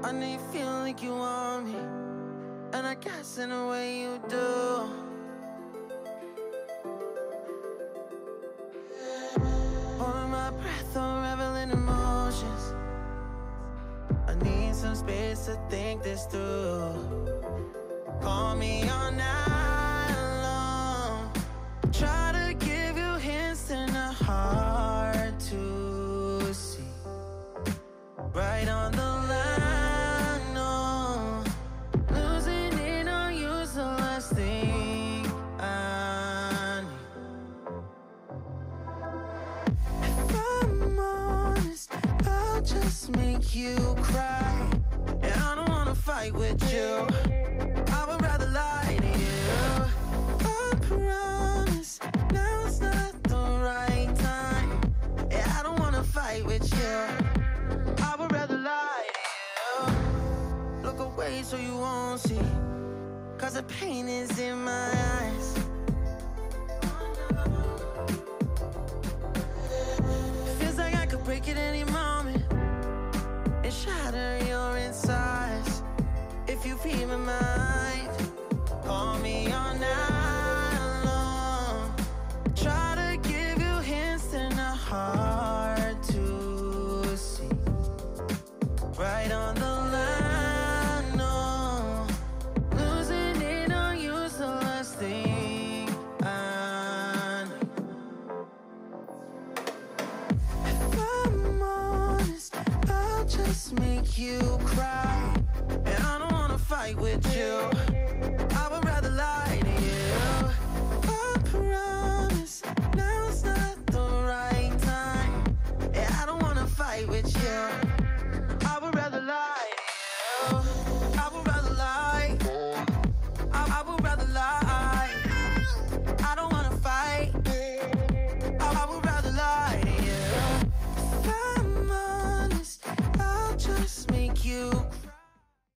I know you feel like you want me, and I guess in a way you do. Holding my breath, unraveling emotions. I need some space to think this through. Call me all night long. Try to give you hints and a heart to see. Right on the line, no. Losing it on you's the last thing I need. If I'm honest, I'll just make you cry. And I don't wanna fight with you, I would rather lie to you. I promise, now's not the right time. Yeah, I don't wanna fight with you, I would rather lie to you. Look away so you won't see, cause the pain is in my eyes. Feels like I could break at any moment and shatter your insides. If you feel my mind, call me all night long. Try to give you hints and a heart to see. Right on the line, no. Losing it on you's the last thing I need. If I'm honest, I'll just make you cry. And I don't wanna fight with you, I would rather lie to you. I promise, now's not the right time. Yeah, I don't wanna fight with you, I would rather lie to you. I would rather lie, I would rather lie. I don't wanna fight, I would rather lie to you. If I'm honest, I'll just make you cry.